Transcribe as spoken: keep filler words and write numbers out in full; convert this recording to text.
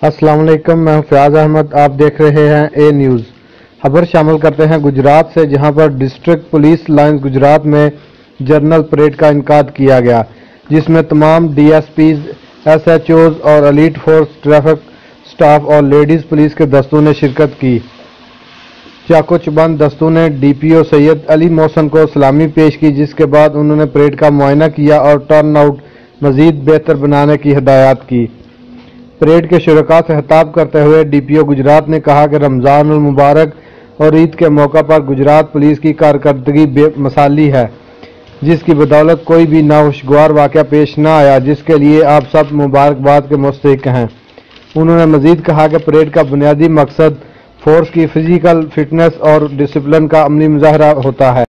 अस्सलाम वालेकुम, मैं हूं फयाज अहमद। आप देख रहे हैं ए न्यूज़। खबर शामिल करते हैं गुजरात से, जहां पर डिस्ट्रिक्ट पुलिस लाइंस गुजरात में जर्नल परेड का इनकाद किया गया, जिसमें तमाम डीएसपीज, एसएचओज और एलीट फोर्स ट्रैफिक स्टाफ और लेडीज पुलिस के दस्तों ने शिरकत की। चाको-चबंद दस्तों ने डीपीओ सैयद अली मोहसन को सलामी पेश की, जिसके बाद उन्होंने परेड का मुआयना किया और टर्न आउट मजीद बेहतर बनाने की हिदायत की। परेड के शुरका से खिताब करते हुए डीपीओ गुजरात ने कहा कि रमज़ान उल मुबारक और ईद के मौका पर गुजरात पुलिस की कारकर्दगी बेमिसाली है, जिसकी बदौलत कोई भी नाखुशगवार वाक़या पेश न आया, जिसके लिए आप सब मुबारकबाद के मुस्तहिक हैं। उन्होंने मजीद कहा कि परेड का बुनियादी मकसद फोर्स की फिजिकल फिटनेस और डिसिप्लिन का अमली मुजाहरा होता है।